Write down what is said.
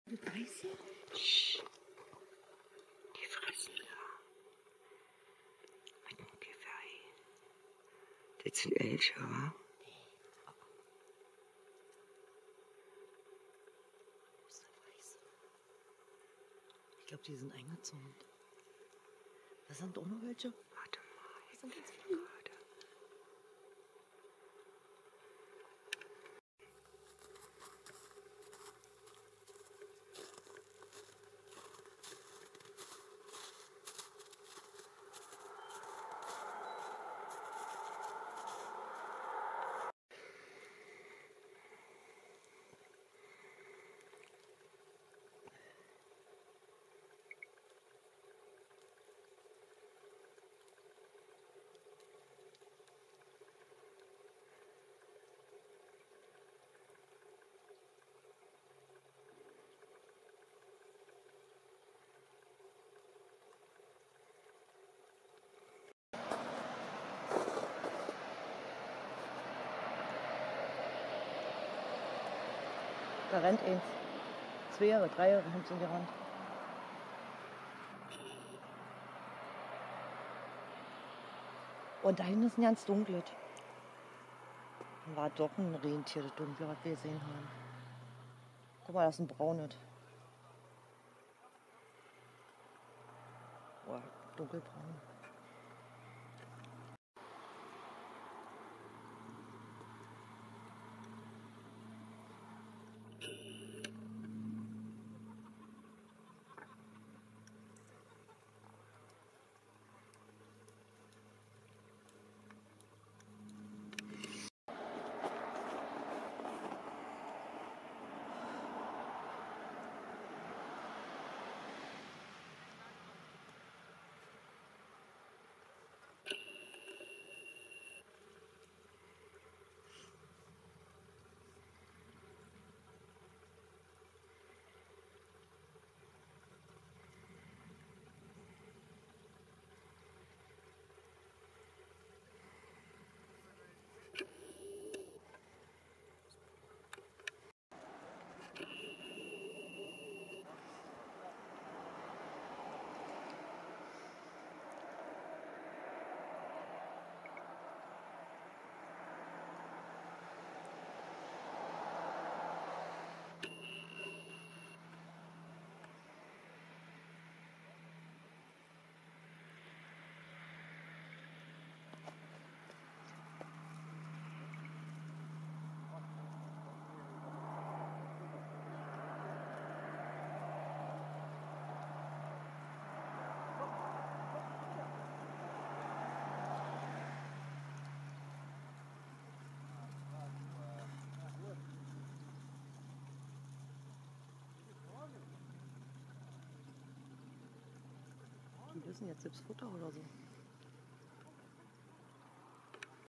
Beißen? Sch. Die fressen da. Mit dem Geweih. Das sind Elche, wa? Ich glaube, die sind eingezäunt. Da sind auch noch welche. Warte mal. Das sind ganz viele. Da rennt eins. 2 Jahre, 3 Jahre haben sie gerannt. Und da hinten ist ein ganz dunkles. War doch ein Rentier, das dunkle, was wir gesehen haben. Guck mal, das ist ein braunes. Boah, dunkelbraun. Die wissen jetzt selbst Futter oder so.